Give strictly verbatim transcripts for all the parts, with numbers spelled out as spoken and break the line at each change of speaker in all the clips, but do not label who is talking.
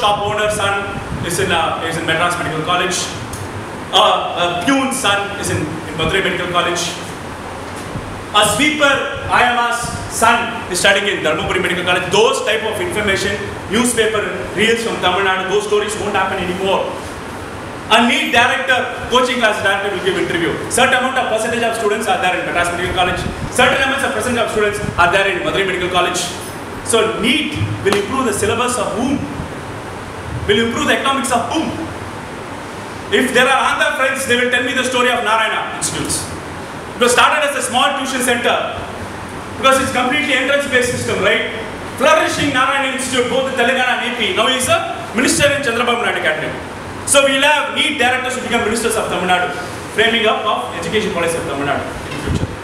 shop owner son is in, uh, is in Madras Medical College. Uh, a peon's son is in, in Madurai Medical College. A sweeper, Ayama's son is studying in Dharmapuri Medical College. Those type of information, newspaper reels from Tamil Nadu, those stories won't happen anymore. A NEET director, coaching class director will give interview. Certain amount of percentage of students are there in Madras Medical College. Certain amounts of percentage of students are there in Madurai Medical College. So NEET will improve the syllabus of whom? Will improve the economics of whom? If there are Andhra friends, they will tell me the story of Narayana Institutes. It was started as a small tuition center because it's completely entrance-based system, right? Flourishing Narayana Institute, both in Telangana and A P. Now he is a minister in Chandrababu Naidu Academy. So we will have NEET directors to become ministers of Tamil Nadu, framing up of education policy of Tamil Nadu in the future.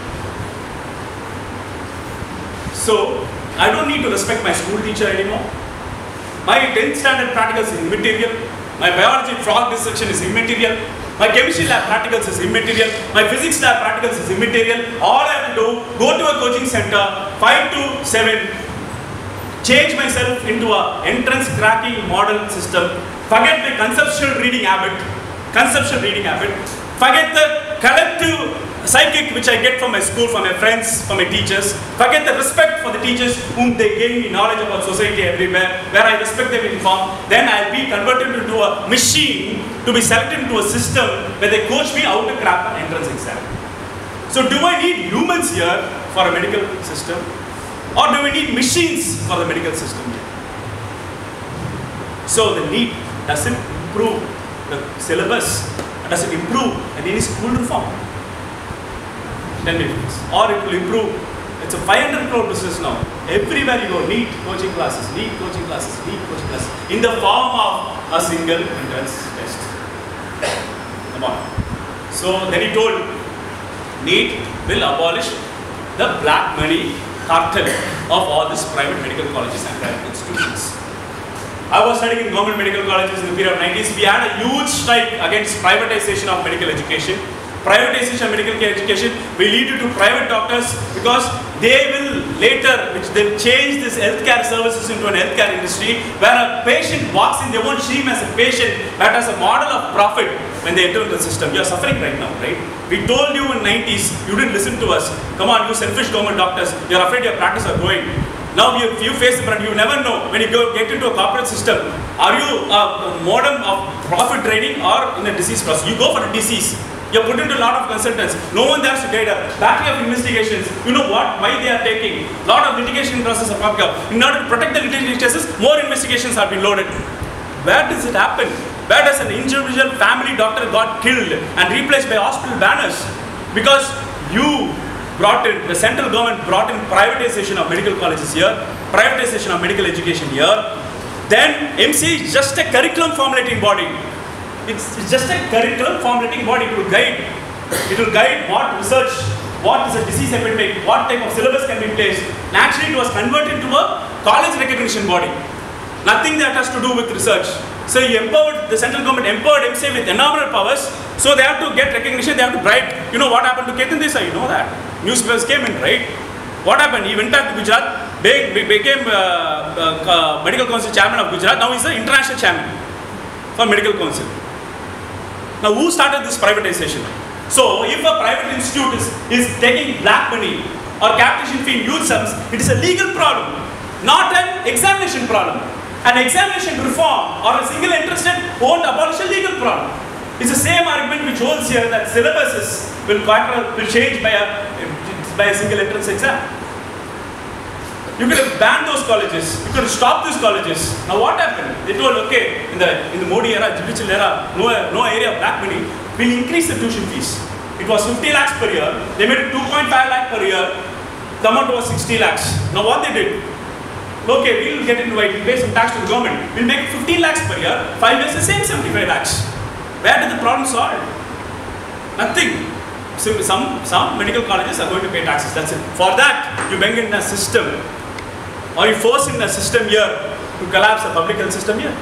So I don't need to respect my school teacher anymore. My tenth standard practicals is immaterial. My biology frog dissection is immaterial. My chemistry lab practicals is immaterial. My physics lab practicals is immaterial. All I have to do, go to a coaching center, five to seven, change myself into a entrance cracking model system, forget my conceptual reading habit, conceptual reading habit, forget the collective psychic which I get from my school, from my friends, from my teachers, forget the respect for the teachers whom they gave me knowledge about society everywhere, where I respect them in form, then I'll be converted into a machine to be selected into a system where they coach me how to crack an entrance exam. So do I need humans here for a medical system? Or do we need machines for the medical system here? So the NEET doesn't improve the syllabus, doesn't improve any school reform. Tell me please. Or it will improve. It's a five hundred crore business now. Everywhere you go, NEET coaching classes, NEET coaching classes, NEET coaching classes, in the form of a single entrance test. Come on. So then he told, NEET will abolish the black money cartel of all these private medical colleges and private institutions. I was studying in government medical colleges in the period of nineties. We had a huge strike against privatization of medical education. Privatization of medical care education will lead you to private doctors because they will later, which they'll change this healthcare services into an healthcare industry where a patient walks in, they won't see him as a patient, but as a model of profit when they enter into the system. You are suffering right now, right? We told you in nineties, you didn't listen to us. Come on, you selfish government doctors, you're afraid your practice are going. Now you, you face the front, you never know when you go get into a corporate system, are you a model of profit training or in a disease process? You go for a disease. You're put into a lot of consultants. No one there to guide us. Battery of investigations. You know what? Why they are taking? Lot of litigation process are popping up. In order to protect the litigation cases, more investigations have been loaded. Where does it happen? Where does an individual family doctor got killed and replaced by hospital banners? Because you brought in, the central government brought in privatization of medical colleges here, privatization of medical education here. Then M C is just a curriculum formulating body. It's, it's just a curriculum formulating body. It will guide. It will guide what research, what is a disease epidemic, what type of syllabus can be placed. And actually, it was converted to a college recognition body. Nothing that has to do with research. So he empowered, the central government empowered M C with enormous powers. So they have to get recognition, they have to bribe. You know what happened to Ketan Desai? You know that. Newspapers came in, right? What happened? He went back to Gujarat, became uh, uh, uh, Medical Council chairman of Gujarat. Now he's the international chairman for Medical Council. Now who started this privatization? So if a private institute is, is taking black money or capitation fee in huge sums, it is a legal problem, not an examination problem. An examination reform or a single entrance test won't abolish a legal problem. It's the same argument which holds here that syllabuses will, will change by a, by a single entrance exam. You could have banned those colleges. You could have stopped these colleges. Now what happened? They told, okay, in the in the Modi era, judicial era, no, no area of black money, we'll increase the tuition fees. It was fifty lakhs per year. They made it two point five lakh per year. The amount was sixty lakhs. Now what they did? Okay, we'll get into it. We'll pay some tax to the government. We'll make fifteen lakhs per year. Five years the same seventy-five lakhs. Where did the problem solve? Nothing. So some some medical colleges are going to pay taxes. That's it. For that, you bring in a system. Or you force in the system here to collapse the public health system here.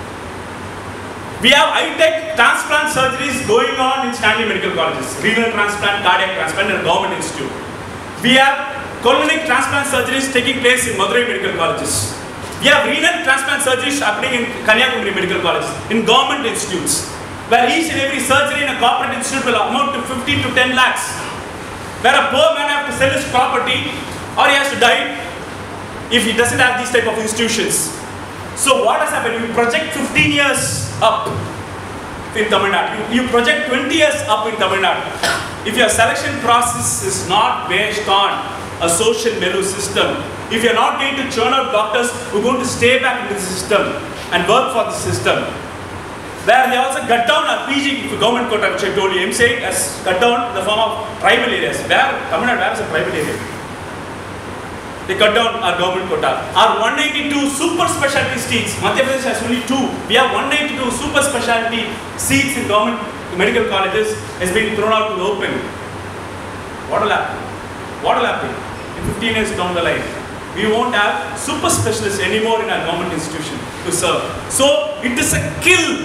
We have high-tech transplant surgeries going on in Stanley Medical Colleges, renal transplant, cardiac transplant, and government institute. We have colonic transplant surgeries taking place in Madurai Medical Colleges. We have renal transplant surgeries happening in Kanyakumari Medical College, in government institutes, where each and every surgery in a corporate institute will amount to fifteen to ten lakhs. Where a poor man has to sell his property or he has to die if he doesn't have these type of institutions. So what has happened? You project fifteen years up in Tamil Nadu. You, you project twenty years up in Tamil Nadu. If your selection process is not based on a social menu system, if you're not going to churn out doctors who are going to stay back in the system and work for the system, where they also cut down our P G for government quota, which I told you, I'm saying has cut down the form of tribal areas. Where Tamil Nadu, where is a tribal area? They cut down our government quota. Our one ninety-two super specialty seats, Madhya Pradesh has only two. We have one ninety-two super specialty seats in government medical colleges has been thrown out to the open. What will happen? What will happen? In fifteen years down the line, we won't have super specialists anymore in our government institution to serve. So it is a kill.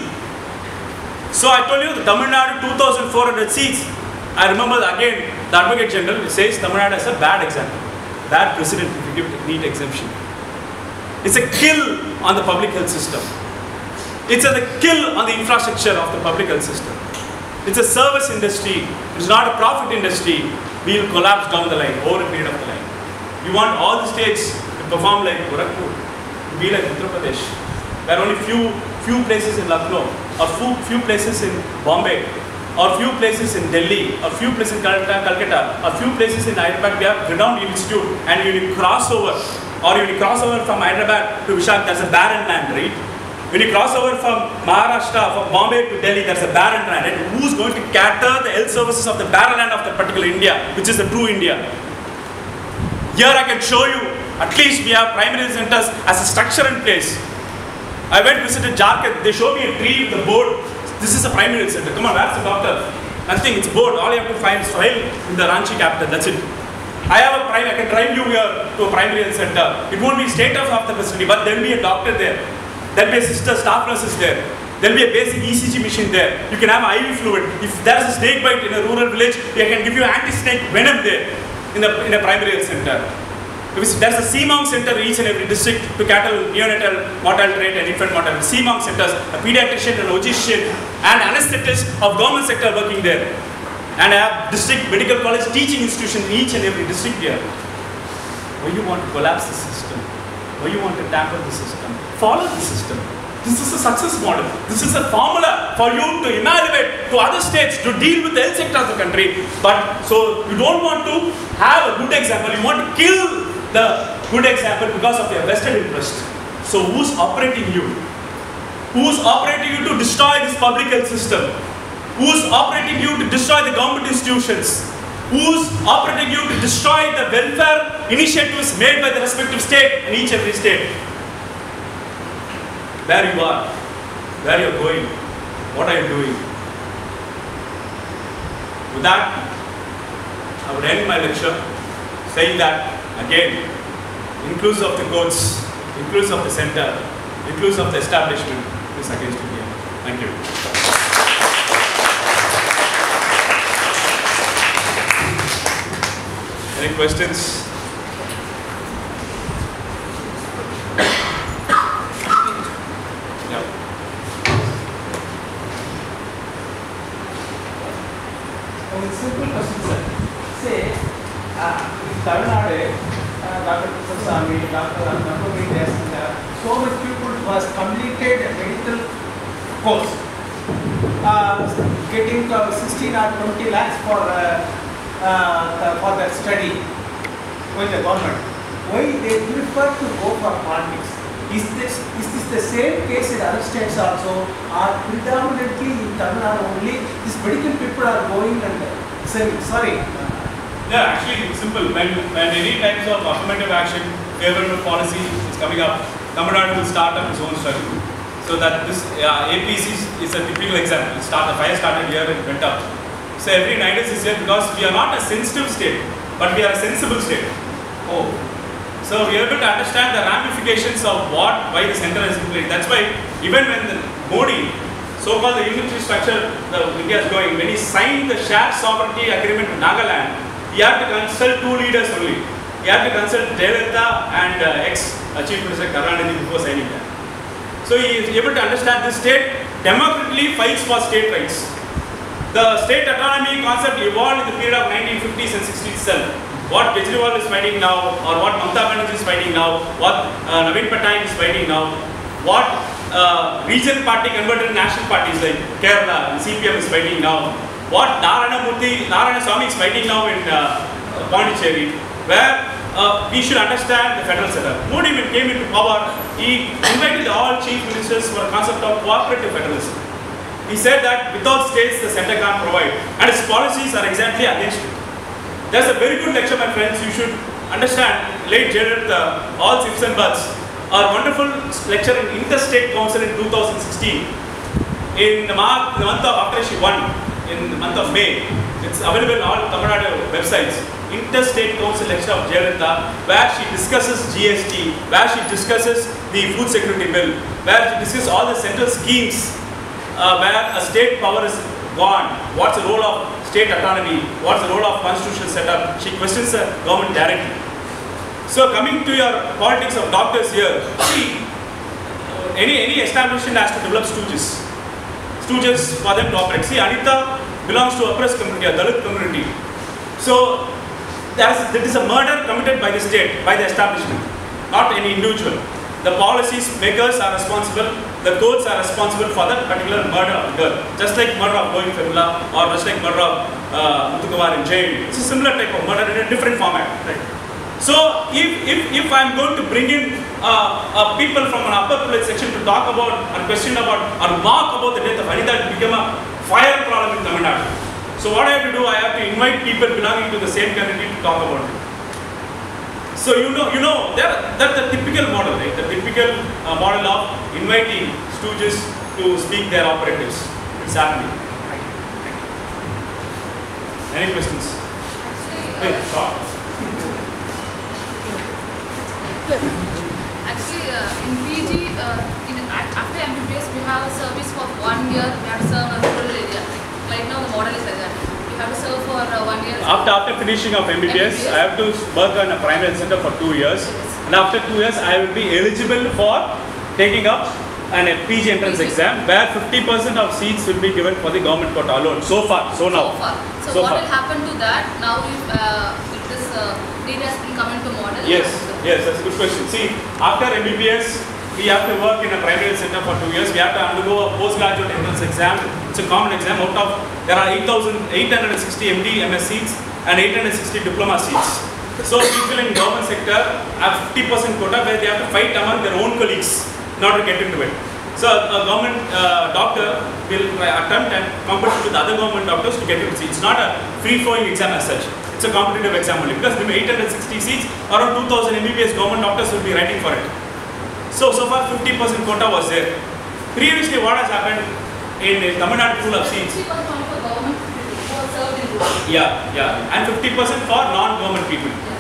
So I told you the Tamil Nadu two thousand four hundred seats. I remember again the Advocate General says Tamil Nadu has a bad example, bad precedent if you give neet exemption. It's a kill on the public health system. It's a kill on the infrastructure of the public health system. It's a service industry. It's not a profit industry. We will collapse down the line, over a period of the line. You want all the states to perform like Gorakhpur, to be like Uttar Pradesh. There are only few few places in Lucknow, or few, few places in Bombay, or few places in Delhi, or few places in Calcutta, or few places in Hyderabad. We have renowned institute, and when you cross over, or when you cross over from Hyderabad to Vishak, there's a barren land, right? When you cross over from Maharashtra, from Bombay to Delhi, there's a barren land, right? Who's going to cater the health services of the barren land of the particular India, which is the true India? Here I can show you, at least we have primary centers as a structure in place. I went to visit Jharkhand, they showed me a tree with a board. This is a primary center. Come on, where's the doctor? Nothing, it's a board. All you have to find is file in the Ranchi capital, that's it. I have a prime, I can drive you here to a primary health center. It won't be state of the facility, but there will be a doctor there. There will be a sister, staff nurses there. There will be a basic E C G machine there. You can have I V fluid. If there is a snake bite in a rural village, I can give you anti-snake venom there in a, in a primary health center. Because there's a C M O M center in each and every district to cater neonatal mortality rate and infant mortality. C M O M centers, a pediatrician, an logistician, and anesthetist of government sector working there. And I have district medical college teaching institution in each and every district here. Why you want to collapse the system? Why you want to tamper the system? Follow the system. This is a success model. This is a formula for you to evaluate to other states to deal with the health sector of the country. But so you don't want to have a good example. You want to kill the good example because of your vested interest. So who's operating you? Who's operating you to destroy this public health system? Who's operating you to destroy the government institutions? Who's operating you to destroy the welfare initiatives made by the respective state in each and every state? Where you are, where you're going, what are you doing? With that, I would end my lecture saying that, again, inclusive of the courts, inclusive of the center, inclusive of the establishment is against India. Thank you. Any questions?
Simple question, sir. Say, uh, in Tamil Nadu, uh, Doctor Swami, Doctor Naganathan, so many people who has completed a medical course, uh, getting uh, sixteen or twenty lakhs for uh, uh, the, for their study with the government. Why they prefer to go for politics? Is this is this the same case in other states also? Or predominantly in Tamil Nadu only these medical people are going and saying, sorry.
Yeah, actually it's simple. When when any types of affirmative action, favorable policy is coming up, Tamil Nadu will start up its own study. So that this uh, A P C is a typical example. Start the fire started here and went up. So every nine days is here because we are not a sensitive state, but we are a sensible state. Oh. So we are able to understand the ramifications of what, why the center is in place. That's why even when the Modi, so-called the unitary structure the India is going, when he signed the shared sovereignty agreement with Nagaland, he had to consult two leaders only. he had to consult Jayalalitha and uh, ex-Chief Minister Karunanidhi before signing that. So he is able to understand this state democratically fights for state rights. The state autonomy concept evolved in the period of nineteen fifties and sixties itself. What Kejriwal is fighting now, or what Mamata Banerjee is fighting now, what uh, Naveen Patnaik is fighting now, what uh, regional party converted national parties like Kerala and C P M is fighting now, what Narayana Murthy, Narayana Swamy is fighting now in uh, Pondicherry, where uh, we should understand the federal setup. Modi, when came into power, he invited all chief ministers for a concept of cooperative federalism. He said that without states, the center can't provide, and his policies are exactly against it. There's a very good lecture, my friends. You should understand. Late Jayalalitha, all ifs and buts. Our wonderful lecture in Interstate Council in two thousand sixteen. In the month of after she won, in the month of May, it's available on all Tamil Nadu websites. Interstate Council lecture of Jayalalitha, where she discusses G S T, where she discusses the food security bill, where she discusses all the central schemes, uh, where a state power is gone. What's the role of state autonomy? What's the role of constitutional setup? She questions the government directly. So coming to your politics of doctors here, see, any any establishment has to develop stooges. Stooges for them to operate. See, Anita belongs to oppressed community, a Dalit community. So there is a murder committed by the state, by the establishment, not any individual. The policies makers are responsible, the courts are responsible for that particular murder of the girl. Just like murder of Govind Femula, or just like murder of uh, Muthukumar in jail. It's a similar type of murder in a different format. Right? So if, if, if I'm going to bring in uh, uh, people from an upper privileged section to talk about, or question about, or mark about the death of Anita, it become a fire problem in Tamil Nadu. So what I have to do, I have to invite people belonging to the same community to talk about it. So you know, you know, that's the typical model, right? The typical uh, model of inviting stooges to speak their operatives. It's happening. Any questions? Hey, stop.
Actually, uh, in P G, uh, in, after M B B S, we have a service for one year. We have to serve in a rural area. Right now, the model is like that. We have to serve for uh, one year.
After after finishing of M B B S, M B B S, I have to work on a primary center for two years. Yes. And after two years, I will be eligible for taking up an a P G entrance P G exam, where fifty percent of seats will be given for the government quota alone. So far, so now.
So far. So, so what far. will happen to that now if, uh, if this uh, data has been coming to model?
Yes, yes, that's a good question. See, after M B B S, we have to work in a primary center for two years. We have to undergo a postgraduate entrance exam. It's a common exam. Out of, there are eight thousand eight hundred sixty M D, M S seats and eight hundred sixty diploma seats. So people in government sector have fifty percent quota where they have to fight among their own colleagues in order to get into it. So a government uh, doctor will attempt and compete with other government doctors to get into seats. It's not a free-flowing exam as such. It's a competitive exam only, because there are eight hundred sixty seats, around two thousand M B B S government doctors will be writing for it. So, so far fifty percent quota was there. Previously what has happened in the Tamil Nadu pool of seats?
fifty percent for government people served in rural.
Yeah, yeah. And fifty percent for non-government people.